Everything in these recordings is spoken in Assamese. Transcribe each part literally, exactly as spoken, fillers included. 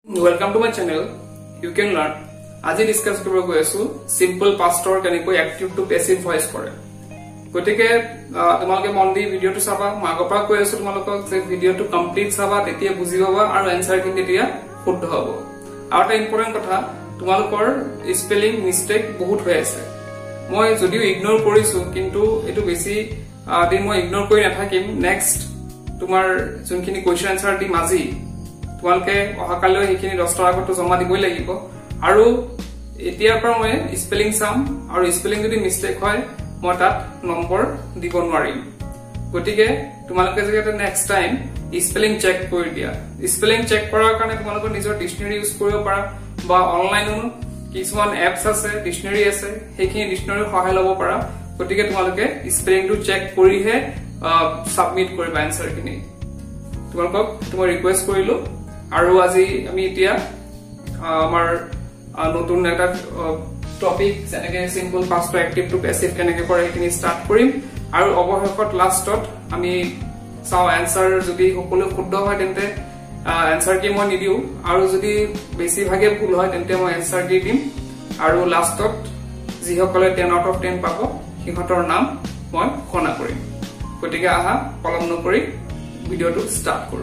Welcome to my channel. You can learn. আজি ডিসকাস কৰিব গৈ আছো সিম্পল পাষ্টৰ কেনেকৈ এক্টিভ টু পেসিভ ভয়েস কৰে গতিকে তোমালোকে মন দি ভিডিওটো চাবা মাগপা কৈ আছো তোমালোকক যে ভিডিওটো কমপ্লিট চাবা তেতিয়া বুজি পাবা আৰু আনসাৰ খিনি তেতিয়া শুদ্ধ হ'ব আৰু এটা ইম্পৰ্টেন্ট কথা তোমালোকৰ স্পেলিং মিস্টেক বহুত হৈ আছে মই যদিও ইগনোৰ কৰিছো কিন্তু এটো বেছি দিন মই ইগনোৰ কৰি নাথাকিম নেক্সট তোমাৰ যোনখিনি কোৱেশ্চন আনসাৰ দি মাজি তোমালোকে অহাকালৈ এইখিনি দহটাৰ আগত জমা দিবই লাগিব আৰু এতিয়াৰ পৰা মই স্পেলিং চাম আৰু স্পেলিং যদি মিস্টেক হয় মই তাত নম্বৰ দিব নোৱাৰিম গতিকে তোমালোকে যেটা নেক্সট টাইম স্পেলিং চেক কৰি দিয়া স্পেলিং চেক কৰাৰ কাৰণে তোমালোকে নিজৰ ডিকশনাৰি ইউজ কৰিব পাৰা বা অনলাইনও কিছুমান এপছ আছে ডিকশনাৰি আছে সেইখিনি ডিকশনাৰি সহায় লব পাৰা গতিকে তোমালোকে স্পেলিংটো চেক কৰিহে সাবমিট কৰিবা আনসাৰখিনি তোমালোকক মই ৰিকুৱেষ্ট কৰিলো আৰু আজি আমি এতিয়া আমাৰ নতুন এটা টপিক যেনেকে simple past active to passive কেনেকে কৰে এইখিনি স্টাৰ্ট কৰিম আৰু অৱশেষত লাষ্টত আমি চাও আনসাৰ যদি সকলো শুদ্ধ হয় তেন্তে আনসাৰ কি মই নিদিও আৰু যদি বেছি ভাগে ভুল হয় তেন্তে মই আনসাৰ দি দিম আৰু লাষ্টত যি সকলে টেন আউট অফ টেন পাব সিহঁতৰ নাম মই ঘোষণা কৰিম গতিকে আহা পলম নকৰি ভিডিওটো স্টাৰ্ট কৰো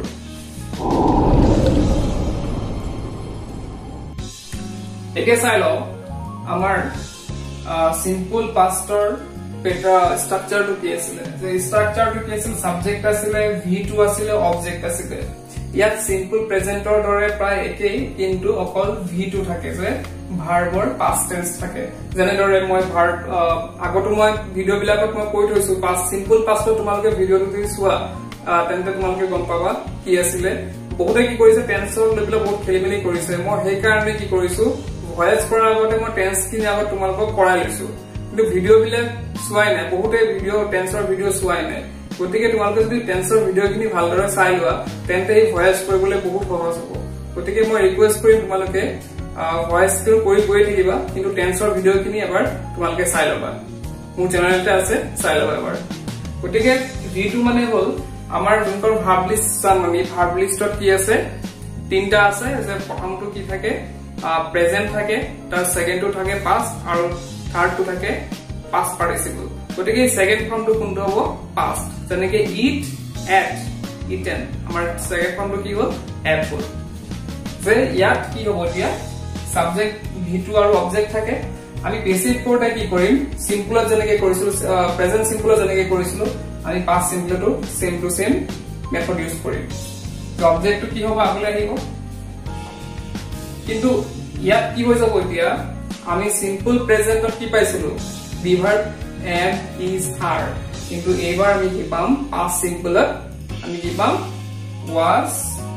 এতিয়া চাই লও আমাৰ সিম্পল পাস্টৰ পেটা স্ট্ৰাকচাৰটো কি আছিল যে স্ট্ৰাকচাৰটো কি আছিল সাবজেক্ট আছিল ভি টু আছিল অবজেক্ট আছিল ইয়াত সিম্পল প্ৰেজেন্টৰ দৰে প্ৰায় একেই কিন্তু অকল ভি টু থাকে যে ভাৰ্বৰ পাস্ট টেন্স থাকে যেনে দৰে মই ভাৰ্ব আগতো মই ভিডিও বিলাকত মই কৈ থৈছো পাস্ট সিম্পল পাস্টত তোমালোকে ভিডিওটো যদি চোৱা তেন্তে তোমালোকে গম পাবা কি আছিল বহুতে কি কৰিছে টেন্সৰ লেভেলত বহুত খেলিমেলি কৰিছে মই সেই কাৰণে কি কৰিছো ভয়েস কৰাৰ আগতে মই টেন্স কিনি আগত তোমালোকক কৰাই লৈছো কিন্তু ভিডিও বিলাক চোৱাই নাই বহুতে ভিডিও টেন্সৰ ভিডিও চোৱাই নাই গতিকে তোমালোকে যদি টেন্সৰ ভিডিও কিনি ভালদৰে চাই লোৱা তেন্তে এই ভয়েস কৰিবলৈ বহুত সহজ হ'ব গতিকে মই ৰিকুৱেষ্ট কৰিম তোমালোকে ভয়েসটো কৰি গৈ থাকিবা কিন্তু টেন্সৰ ভিডিও কিনি এবাৰ তোমালোকে চাই লবা মোৰ চেনেলতে আছে চাই লবা এবাৰ গতিকে ভিটো মানে হল আমাৰ যোনকৰ ভাৰ্ব লিষ্ট চাম আমি ভাৰ্ব লিষ্টত কি আছে তিনটা আছে যে প্ৰথমটো কি থাকে প্ৰেজেন্ট থাকে তাৰ সেকেন্ডটো থাকে পাস্ট আৰু থাৰ্ডটো থাকে পাস্ট পাৰ্টিসিপল গতিকে সেকেন্ড ফৰ্মটো কোনটো হ'ব পাস্ট যেনেকে ইট এট ইটেন আমাৰ সেকেন্ড ফৰ্মটো কি হ'ল এট হ'ল যে ইয়াত কি হ'ব দিয়া সাবজেক্ট ভি টু আৰু অবজেক্ট থাকে আমি বেসিক কোডে কি কৰিম সিম্পলত যেনেকে কৰিছিলো প্ৰেজেন্ট সিম্পলত যেনেকে কৰিছিলো আমি পাস্ট সিম্পলটো same to same method use কৰিম তো অবজেক্টটো কি হ'ব আগলৈ আহিব কিন্তু ইয়াত কি হৈ যাব এতিয়া আমি সিম্পল প্ৰেজেন্টত কি পাইছিলো be verb am is are কিন্তু এবাৰ আমি কি পাম পাস্ট সিম্পলত আমি কি পাম was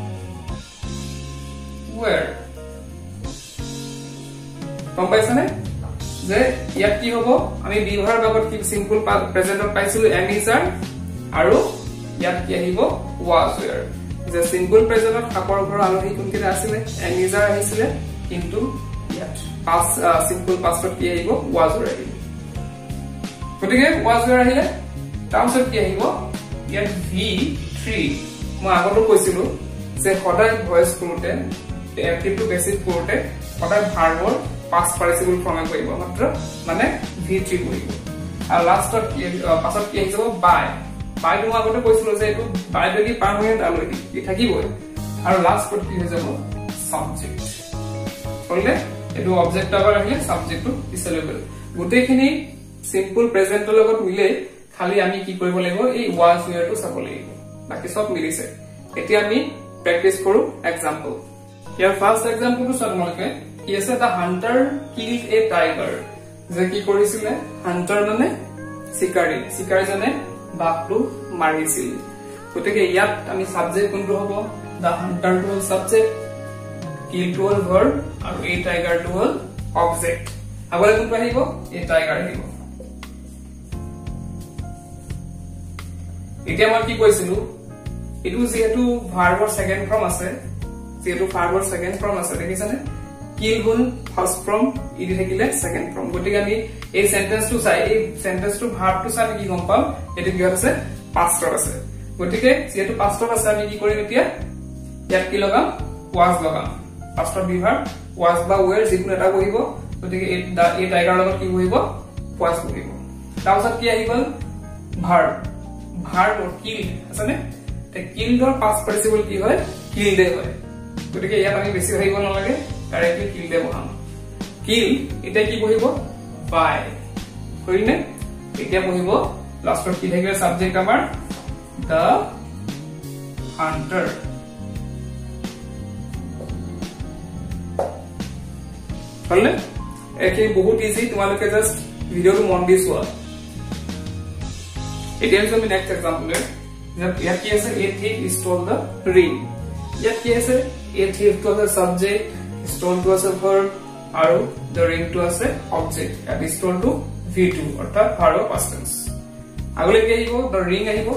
were গম পাইছানে যে ইয়াত কি হ'ব আমি বি ভাৰ্ব আগত কি সিম্পল প্ৰেজেন্টত পাইছিলো এম ইজ আৰ আৰু ইয়াত কি আহিব was were যে সিম্পল প্ৰেজেন্টত কাপৰ ঘৰ আলহী কোনকেইটা আছিলে এম ইজ আৰ আহিছিলে কিন্তু ইয়াত পাস্ট সিম্পল পাস্টত কি আহিব was were আহিব গতিকে was were আহিলে তাৰপিছত কি আহিব ইয়াত ভি থ্ৰী মই আগতো কৈছিলো যে সদায় ভয়েস কৰোতে এক্টিভ টু পেসিভ কৰোতে সদায় ভাৰ্বৰ পাস্ট পাৰ্টিসিপল ফৰ্মে কৰিব মাত্ৰ মানে ভি থ্ৰী কৰিব আৰু লাষ্টত কি পাছত কি আহিব বাই বাই মই আগতে কৈছিলো যে এটো বাই যদি পাৰমানেন্ট আলহী কি থাকিবই আৰু লাষ্টত কি হৈ যাব সাবজেক্ট হলে এটো অবজেক্ট আবার আহিলে সাবজেক্টটো পিছলৈ গল গোটেইখিনি সিম্পল প্ৰেজেন্টৰ লগত মিলে খালি আমি কি কৰিব লাগিব এই was were টো চাব লাগিব বাকি সব মিলিছে এতিয়া আমি প্ৰেক্টিস কৰো এক্সাম্পল ইয়াৰ ফাৰ্স্ট এক্সাম্পলটো চামলকে কি আছে the hunter killed a tiger যে কি কৰিছিলে হান্টাৰ মানে শিকাৰী শিকাৰীজনে বাঘটো মাৰিছিল গতিকে ইয়াত আমি সাবজেক্ট কোনটো হ'ব দা হান্টাৰ টো সাবজেক্ট কিল টু হ'ল ভাৰ্ব আৰু এই টাইগাৰ টু হ'ল অবজেক্ট আগলৈ কোনটো আহিব এই টাইগাৰ আহিব এতিয়া মই কি কৈছিলো এটো যেহেতু ভাৰ্বৰ সেকেন্ড ফৰ্ম আছে যেহেতু ভাৰ্বৰ সেকেন্ড ফৰ্ম আছে দেখিছানে কিল হ'ল ফাৰ্স্ট ফৰ্ম ইদি থাকিলে সেকেন্ড ফৰ্ম গতিকে আমি এই সেন্টেন্সটো চাই এই সেন্টেন্সটো ভাৰ্বটো চাই কি গম পাম এটো কি আছে পাস্টত আছে গতিকে যেহেতু পাস্টত আছে আমি কি কৰিম এতিয়া ইয়াত কি লগাম was লগাম পাষ্টৰ বি ভাৰ্ব was বা were যিকোনো এটা বহিব গতিকে এই এই টাইগাৰ লগত কি বহিব was বহিব তাৰপিছত কি আহি গল ভাৰ্ব ভাৰ্ব কিল আছে নে তে কিলডৰ পাষ্ট পাৰ্টিসিপল কি হয় কিলড হয় গতিকে ইয়াত আমি বেছি ভাবিব নালাগে ডাইৰেক্টলি কিলড বহাম কিল এটা কি বহিব বাই হইনে এটা বহিব লাষ্টৰ কি থাকিলে সাবজেক্ট আমাৰ the hunter হলনে একে বহুত ইজি তোমালোকে জাস্ট ভিডিওটো মন দি চোৱা এতিয়া আমি নেক্সট एग्जांपल ইয়াত কি আছে a thief stole the ring ইয়াত কি আছে a thief to আছে subject stole to আছে verb আৰু the ring to আছে object and stole to v two অৰ্থাৎ verb past tense আগলৈ কি আহিব the ring আহিব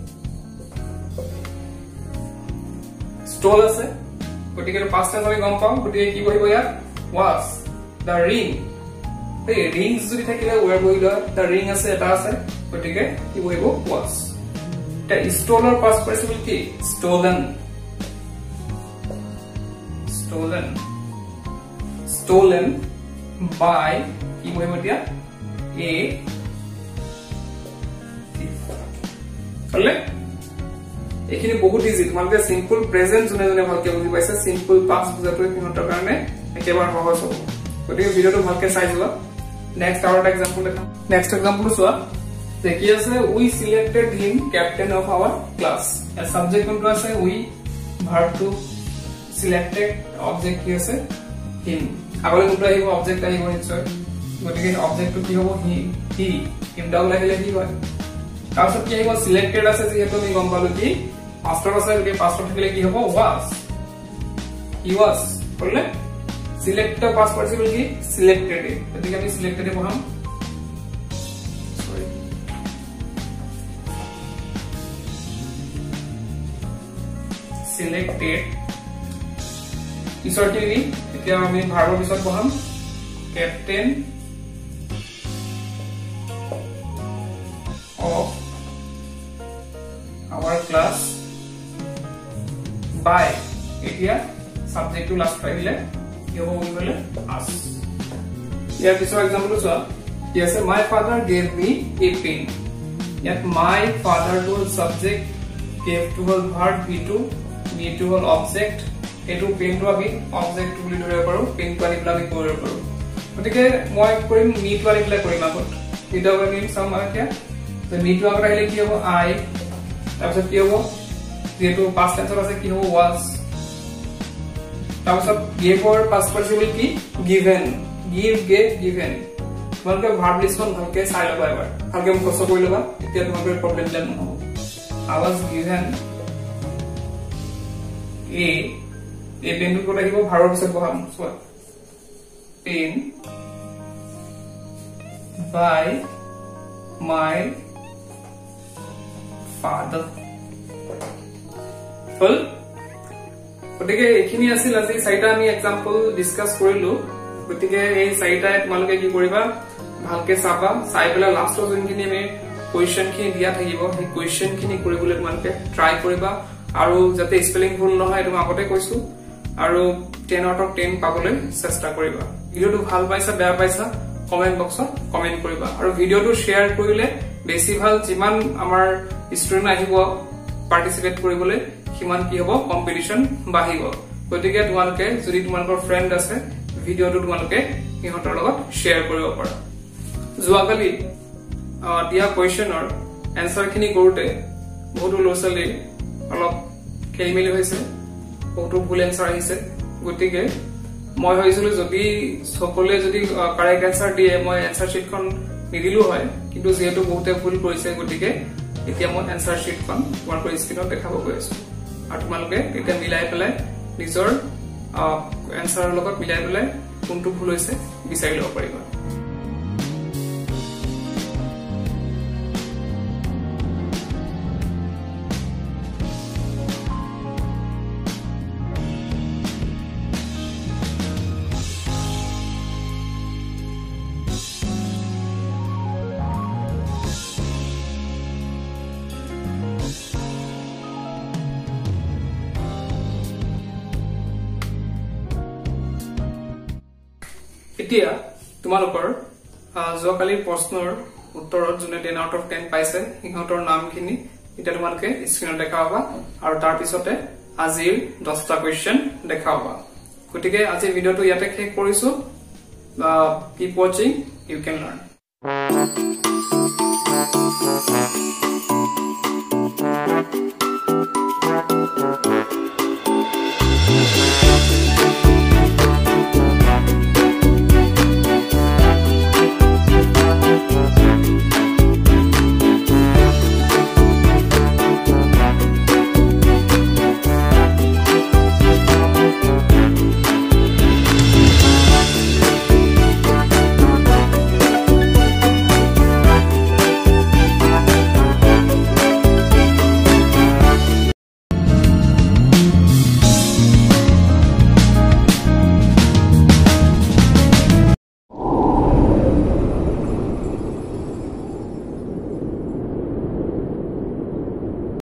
stole আছে গতিকে past tense আমি গম পাম গতিকে কি বহিব ইয়াত was the ring এই rings যদি থাকিলে where বহিল the ring আছে এটা আছে গতিকে কি বহিব was the stolen past participle কি stolen stolen stolen by কি বহিব দিয়া a হলে এখিনি বহুত ইজি তোমালোকে সিম্পল প্ৰেজেন্ট জনে জনে ভালকে বুজি পাইছা সিম্পল পাস্ট বুজাটো কিনতৰ কাৰণে একেবাৰে সহজ হ'ব গতিকে ভিডিওটো ভালকে চাই যোৱা নেক্সট আৱাৰ এক্সাম্পল দেখা নেক্সট এক্সাম্পল চোৱা যে কি আছে we selected him captain of our class এ সাবজেক্ট কোনটো আছে we verb two selected object কি আছে হিম আগলৈ কোনটো আহিব অবজেক্ট আহিব নিশ্চয় গতিকে অবজেক্টটো কি হ'ব হি হি হিম ডাবল আহিলে কি হয় তাৰপিছত কি আহিব সিলেক্টেড আছে যেহেতু আমি গম পালো কি পাষ্টৰ আছে গতিকে পাষ্টৰ থাকিলে কি হ'ব was he was বললে সিলেক্ট the past participle কি সিলেক্টেড গতিকে আমি সিলেক্টেড বহাম সরি সিলেক্টেড পিছৰ কি এতিয়া আমি ভাৰ্বৰ পিছত বহাম captain of our class by এতিয়া সাবজেক্ট টু লাস্ট পাইলে কি হ'ব বলে us ইয়াৰ পিছৰ एग्जांपल চোৱা কি আছে my father gave me a pen ইয়াত my father to subject gave to verb be to me to object এটো পেন টো আমি অবজেক্ট বুলি ধৰিব পাৰো পেন টো আনি আমি কৰিব পাৰো গতিকে মই কৰিম me টো আনি প্লাই কৰিম আগত এটা আমি সম আকে তো me টো আগত আহিলে কি হ'ব I তাৰপিছত কি হ'ব যেটো পাস্ট টেন্সৰ আছে কি হ'ব was তাৰপিছত gave or past participle কি given give gave given তোমালোকে ভার্ব লিষ্টখন ভালকে চাই লবা এবাৰ ভালকে মুখস্থ কৰি লবা এতিয়া তোমালোকৰ প্ৰবলেম নাই নহব I was given a a pen টো আহিব ভাৰ্বৰ পিছত বহাম চোৱা pen by my father ফুল গতিকে এখিনি আছিল আজি চাইটা আমি एग्जांपल ডিসকাস কৰিলো গতিকে এই চাইটা তোমালোকে কি কৰিবা ভালকে চাবা চাই পেলা লাষ্টৰ যোনখিনি আমি কোৱেশ্চন খিনি দিয়া থাকিব সেই কোৱেশ্চন খিনি কৰিবলৈ তোমালোকে ট্ৰাই কৰিবা আৰু যাতে স্পেলিং ভুল নহয় তুমি আগতে কৈছো আৰু ten out of ten পাবলৈ চেষ্টা কৰিবা ভিডিওটো ভাল পাইছা বেয়া পাইছা কমেন্ট বক্সত কমেন্ট কৰিবা আৰু ভিডিওটো শেয়াৰ কৰিলে বেছি ভাল যিমান আমাৰ ষ্টুডেন্ট আহিব পাৰ্টিসিপেট কৰিবলৈ কিমান কি হ'ব কম্পিটিশন বাঢ়িব গতিকে তোমালোকে যদি তোমালোকৰ ফ্ৰেন্ড আছে ভিডিওটো তোমালোকে ইহঁতৰ লগত শেয়াৰ কৰিব পাৰা যোৱাকালি দিয়া কোৱেশ্চনৰ এনসাৰ খিনি কৰোতে বহুত লছলি অলপ খেলিমেলি হৈছে বহুত ভুল এনসাৰ আহিছে গতিকে মই ভাবিছিলো যদি সকলে যদি কাৰেক্ট এনসাৰ দিয়ে মই এনসাৰ শীটখন নিদিলো হয় কিন্তু যেহেতু বহুতে ভুল কৰিছে গতিকে এতিয়া মই এনসাৰ শীটখন তোমালোকৰ স্ক্ৰিনত দেখাব গৈ আছো আৰু তোমালোকে এটা মিলাই পেলাই নিজৰ এনসাৰৰ লগত মিলাই পেলাই কোনটো ভুল হৈছে বিচাৰি ল'ব পাৰিবা এতিয়া তোমালোকৰ যোৱাকালিৰ প্ৰশ্নৰ উত্তৰত যোনে টেন আউট অফ টেন পাইছে সিহঁতৰ নামখিনি এটা তোমালোকে স্ক্ৰিনত দেখা পাবা আৰু তাৰ পিছতে আজিৰ দহটা কোৱেশ্চন দেখা পাবা গতিকে আজি ভিডিওটো ইয়াতে শেষ কৰিছো keep watching you can learn